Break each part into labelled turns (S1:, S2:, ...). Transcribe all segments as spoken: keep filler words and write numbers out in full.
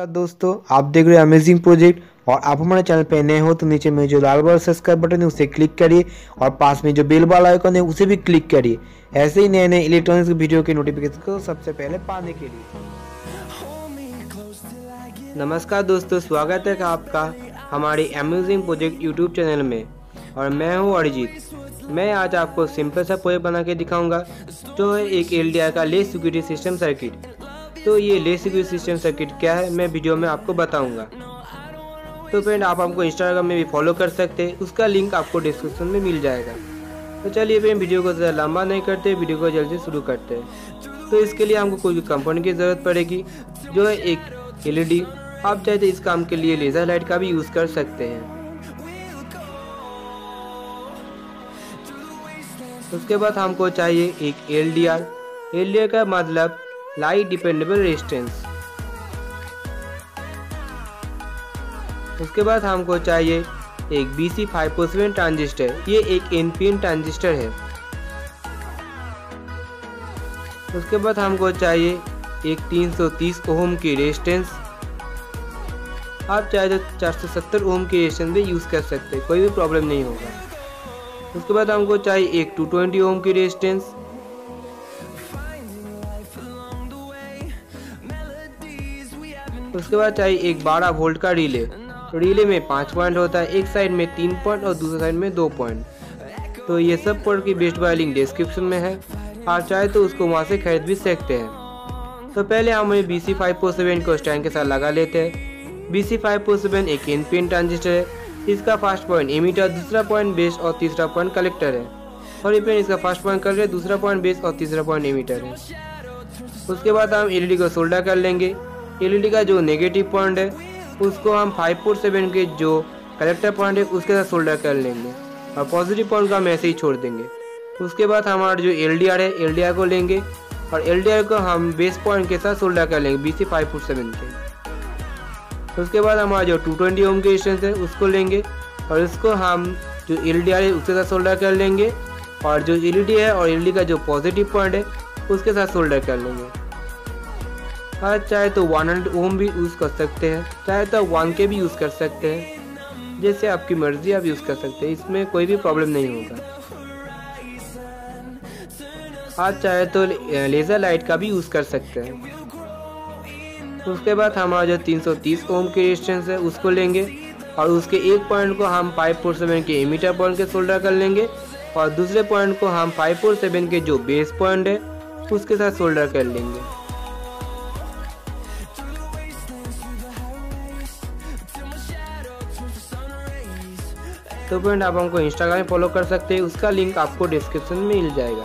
S1: नमस्कार दोस्तों, आप देख रहे हैं अमेजिंग प्रोजेक्ट और आप हमारे चैनल पे नए हो तो नीचे में जो लाल वाला सब्सक्राइब बटन है उसे क्लिक करिए और पास में जो बेल वाला आइकन है उसे भी क्लिक करिए। ऐसे ही नए नए इलेक्ट्रॉनिक्स वीडियो के नोटिफिकेशन को सबसे पहले पाने के लिए। नमस्कार दोस्तों, स्वागत है आपका हमारे अमेजिंग प्रोजेक्ट यूट्यूब चैनल में और मैं हूँ अरिजीत। मैं आज आपको सिंपल सा प्रोजेक्ट बना के दिखाऊंगा जो है एक एल डी आर का लेस सिक्योरिटी सिस्टम सर्किट। तो ये लेस सिक्योरिटी सिस्टम सर्किट क्या है मैं वीडियो में आपको बताऊंगा। तो फ्रेंड, आप हमको इंस्टाग्राम में भी फॉलो कर सकते हैं, उसका लिंक आपको डिस्क्रिप्शन में मिल जाएगा। तो चलिए फ्रेंड, वीडियो को ज़्यादा लंबा नहीं करते, वीडियो को जल्दी शुरू करते हैं। तो इसके लिए हमको कोई कंपोनेंट की ज़रूरत पड़ेगी जो है एक एल ई डी। आप चाहे तो इस काम के लिए लेज़र लाइट का भी यूज़ कर सकते हैं। उसके बाद हमको चाहिए एक L D R. L D R का मतलब लाइट डिपेंडेबल रेजिस्टेंस। उसके बाद हमको चाहिए एक B C five four seven transistor. ये एक एन पी एन ट्रांजिस्टर है। उसके बाद हमको चाहिए एक तीन सौ तीस ओम की रेजिस्टेंस। आप चाहे तो चार सौ सत्तर ओम की रेजिस्टेंस भी यूज़ कर सकते हैं, कोई भी प्रॉब्लम नहीं होगा। उसके बाद हमको चाहिए एक दो सौ बीस ओम की रेजिस्टेंस। उसके बाद चाहिए एक बारह वोल्ट का रिले। तो रिले में पाँच पॉइंट होता है, एक साइड में तीन पॉइंट और दूसरे साइड में दो पॉइंट। तो ये सब पोर्ट की बेस्ट बाय लिंक डिस्क्रिप्शन में है, आप चाहे तो उसको वहाँ से खरीद भी सकते हैं। तो पहले हम B C five four seven को स्टैंड के साथ लगा लेते हैं। B C five four seven एक एन पी एन ट्रांजिस्टर है। इसका फर्स्ट पॉइंट एमीटर, दूसरा पॉइंट बेस और तीसरा पॉइंट कलेक्टर है। सॉरी फ्रेंड, इसका फर्स्ट पॉइंट कलेक्टर, दूसरा पॉइंट बेस और तीसरा पॉइंट एमीटर है। उसके बाद हम एल ई डी को सोल्डर कर लेंगे। एल ई डी का जो नेगेटिव पॉइंट है उसको हम फाइव फोर सेवन के जो कलेक्टर पॉइंट है उसके साथ सोल्डर कर लेंगे और पॉजिटिव पॉइंट को हम ऐसे ही छोड़ देंगे। उसके बाद हमारा जो एल डी आर है, एल डी आर को लेंगे और एल डी आर को हम बेस पॉइंट के साथ सोल्डर कर लेंगे B C five four seven के। उसके बाद हमारा जो टू ट्वेंटी ओम की रेजिस्टेंस है उसको लेंगे और इसको हम जो एल डी आर है उसके साथ सोल्डर कर लेंगे और जो एल ई डी है और एल ई डी का जो पॉजिटिव पॉइंट है उसके साथ सोल्डर कर लेंगे। और चाहे तो सौ ओम भी यूज़ कर सकते हैं, चाहे तो वन के भी यूज़ कर सकते हैं, जैसे आपकी मर्जी आप यूज़ कर सकते हैं, इसमें कोई भी प्रॉब्लम नहीं होगा। आप चाहे तो लेज़र लाइट का भी यूज़ कर सकते हैं। उसके बाद हमारा जो तीन सौ तीस ओम की रेजिस्टेंस है उसको लेंगे और उसके एक पॉइंट को हम फाइव फोर सेवन के एमीटर पॉइंट के सोल्डर कर लेंगे और दूसरे पॉइंट को हम फाइव फोर सेवन के जो बेस पॉइंट है उसके साथ सोल्डर कर लेंगे। तो फ्रेंड, आप हमको इंस्टाग्राम में फॉलो कर सकते हैं, उसका लिंक आपको डिस्क्रिप्शन में मिल जाएगा।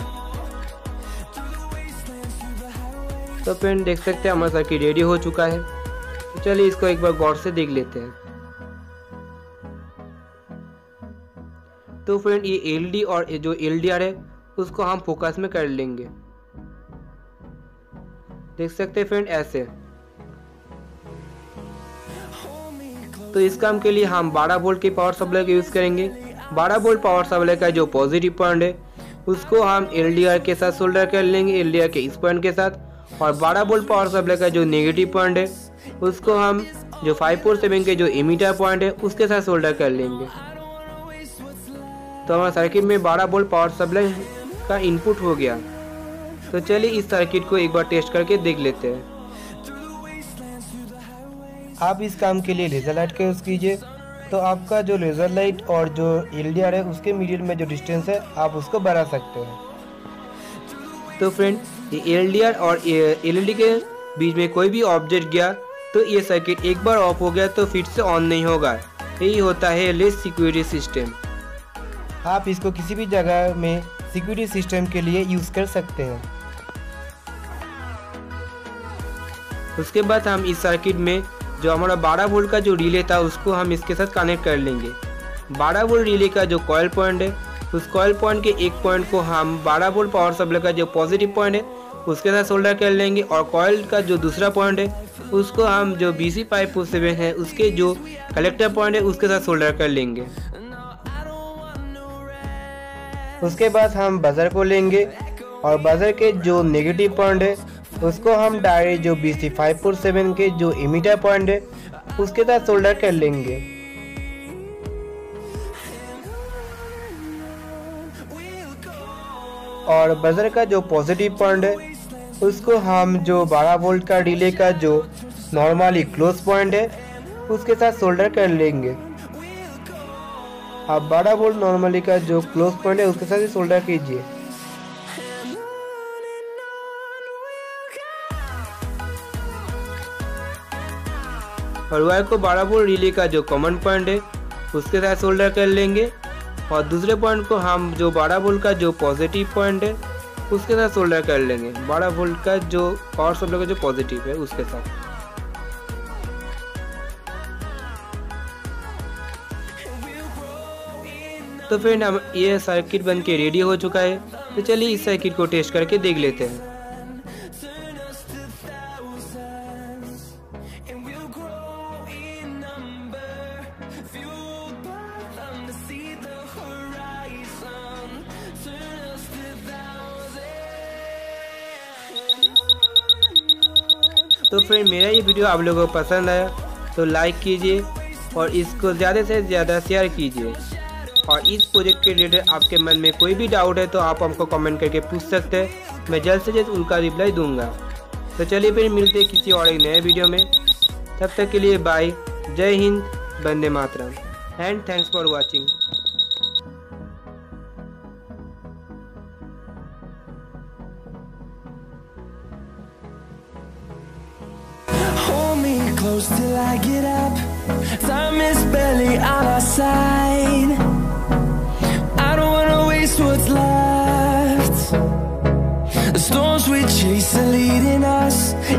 S1: तो फ्रेंड, देख सकते हैं हमारा सर्किट रेडी हो चुका है। तो चलिए इसको एक बार गौर से देख लेते हैं। तो फ्रेंड, ये एल ई डी और ये जो एल डी आर है उसको हम फोकस में कर लेंगे। देख सकते हैं फ्रेंड ऐसे। तो इस काम के लिए हम बारह वोल्ट के पावर सप्लाई का यूज़ करेंगे। बारह वोल्ट पावर सप्लाई का जो पॉजिटिव पॉइंट है उसको हम एल डी आर के साथ सोल्डर कर लेंगे, एल डी आर के इस पॉइंट के साथ। और बारह वोल्ट पावर सप्लाई का जो नेगेटिव पॉइंट है उसको हम जो फाइव फोर सेवन के जो एमीटर पॉइंट है उसके साथ सोल्डर कर लेंगे। तो हमारे सर्किट में बारह वोल्ट पावर सप्लाई का इनपुट हो गया। तो चलिए इस सर्किट को एक बार टेस्ट करके देख लेते हैं। आप इस काम के लिए लेज़र लाइट का यूज़ कीजिए। तो आपका जो लेज़र लाइट और जो एल डी आर है उसके मिडिल में जो डिस्टेंस है आप उसको बढ़ा सकते हैं। तो फ्रेंड, ये एल डी आर और एल ई डी के बीच में कोई भी ऑब्जेक्ट गया तो ये सर्किट एक बार ऑफ हो गया तो फिर से ऑन नहीं होगा। यही होता है लेस सिक्योरिटी सिस्टम। आप इसको किसी भी जगह में सिक्योरिटी सिस्टम के लिए यूज़ कर सकते हैं। उसके बाद हम इस सर्किट में जो हमारा बारह वोल्ट का जो रिले था उसको हम इसके साथ कनेक्ट कर लेंगे। बारह वोल्ट रिले का जो कॉइल पॉइंट है उस कॉइल पॉइंट के एक पॉइंट को हम बारह वोल्ट पावर सप्लाई का जो पॉजिटिव पॉइंट है उसके साथ सोल्डर कर लेंगे और कॉइल का जो दूसरा पॉइंट है उसको हम जो B C five four seven है उसके जो कलेक्टर पॉइंट है उसके साथ सोल्डर कर लेंगे। उसके बाद हम बजर को लेंगे और बजर के जो नेगेटिव पॉइंट है उसको हम डायरेक्ट जो B C five four seven के जो इमीटर पॉइंट है उसके साथ सोल्डर कर लेंगे। और बजर का जो पॉजिटिव पॉइंट है उसको हम जो बारह वोल्ट का रिले का जो नॉर्मली क्लोज पॉइंट है उसके साथ सोल्डर कर लेंगे। आप बारह वोल्ट नॉर्मली का जो क्लोज पॉइंट है उसके साथ ही सोल्डर कीजिए। और वायर को बारह वोल्ट रिले का जो कॉमन पॉइंट है उसके साथ सोल्डर कर लेंगे। और दूसरे पॉइंट को हम जो बारह वोल्ट का जो पॉजिटिव पॉइंट है उसके साथ सोल्डर कर लेंगे। बारह वोल्ट का जो पावर सप्लाई का जो पॉजिटिव है उसके साथ। तो फ्रेंड हम ये सर्किट बन के रेडी हो चुका है। तो चलिए इस सर्किट को टेस्ट करके देख लेते हैं। तो फ्रेंड मेरा ये वीडियो आप लोगों को पसंद आया तो लाइक कीजिए और इसको ज़्यादा से ज़्यादा शेयर कीजिए। और इस प्रोजेक्ट के रिलेटेड आपके मन में कोई भी डाउट है तो आप हमको कमेंट करके पूछ सकते हैं, मैं जल्द से जल्द उनका रिप्लाई दूंगा। तो चलिए फिर मिलते हैं किसी और एक नए वीडियो में। तब तक के लिए बाय, जय हिंद, वंदे मातरम and thanks for watching.
S2: Close till I get up. Time is barely on our side. I don't wanna waste what's left. The storms we chase are leading us.